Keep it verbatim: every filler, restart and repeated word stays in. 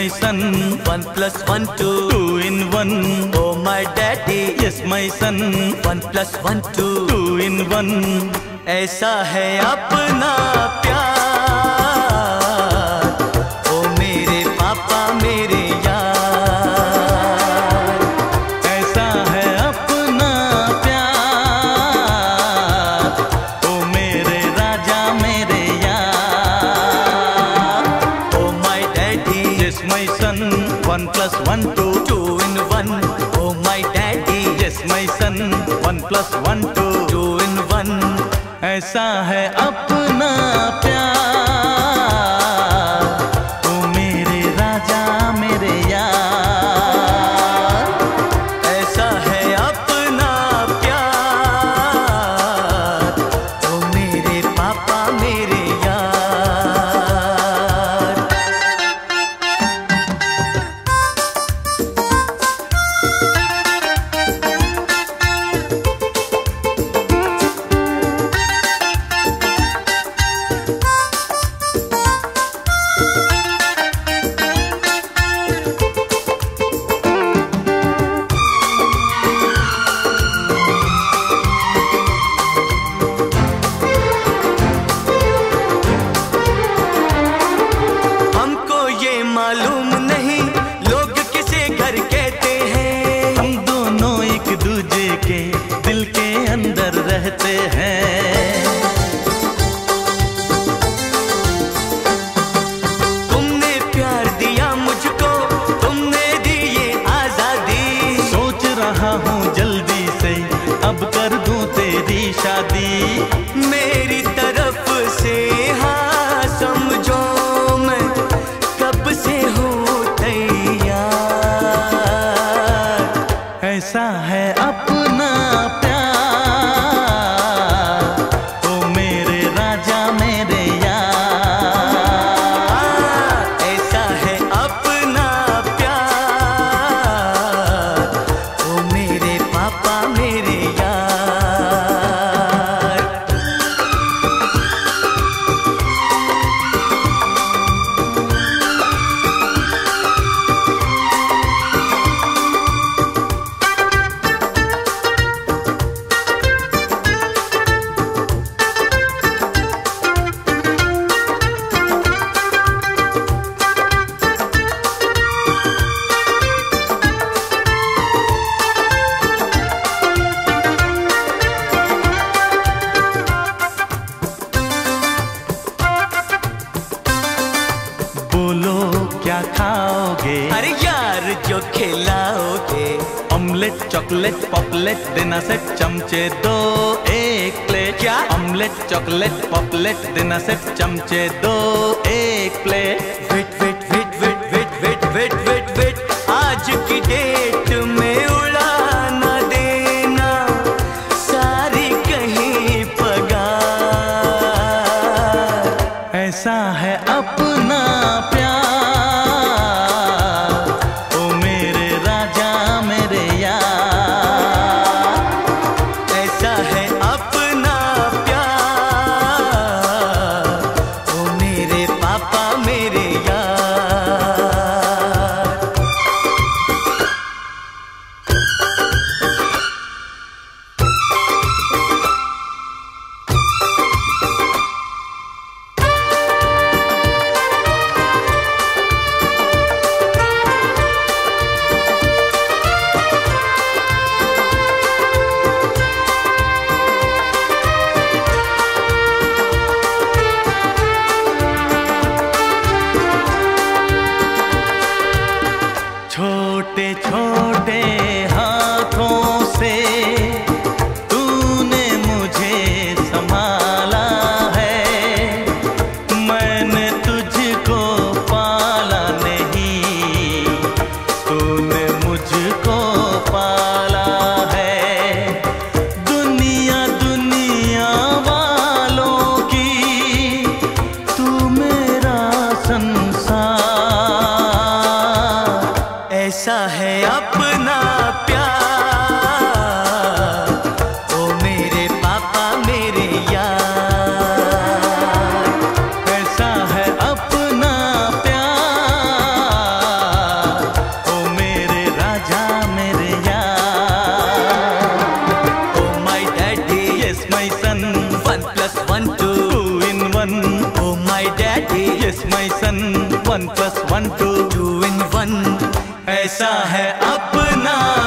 my son. One plus one two. Two in one. Oh my daddy. Yes my son. One plus one two. Two in one. ऐसा है अपना प्यार, ओ मेरे पापा मेरे यार। ऐसा है अपना प्यार, ओ मेरे राजा मेरे यार। Oh my daddy. Yes my son. One plus one two. Two in one. Oh my daddy. Yes my son. One plus one two. Two in one. ऐसा है अपना प्यार, ओ मेरे राजा मेरे यार। ऐसा है अपना प्यार, ओ मेरे पापा मेरे यार। मालूम नहीं लोग किसे घर कहते हैं, हम दोनों एक दूजे के दिल के अंदर रहते हैं। तुमने प्यार दिया मुझको, तुमने दी ये आजादी। सोच रहा हूँ जल्दी से अब कर दूं तेरी शादी। मेरी तरफ से हाँ समझो मैं कब से हूँ तैयार। ऐसा है अपना प्यार, ओ मेरे राजा मेरे यार। ऐसा है अपना प्यार, ओ मेरे पापा मेरे यार। बोलो क्या खाओगे? अरे यार जो खिलाओगे। ऑमलेट चॉकलेट पॉपलेट देना सेट चमचे दो एक प्लेट। क्या? ऑमलेट चॉकलेट पॉपलेट देना सेट चमचे दो एक plate. Wait wait wait wait wait wait wait wait wait आज की डेट में उड़ा ना देना सारी कहीं पगार। ऐसा है अपना प्यार, ओ मेरे राजा मेरे यार। ऐसा है अपना प्यार, ओ मेरे पापा मेरे यार। छोटे छोटे हाथों से तूने मुझे संभाला है। मैंने तुझको पाला नहीं, तूने मुझको पाला है। दुनिया दुनिया वालों की तू मेरा संसार। ऐसा है अपना प्यार, ओ मेरे पापा मेरे यार। ऐसा है अपना प्यार, one plus one two two in one, ऐसा है अपना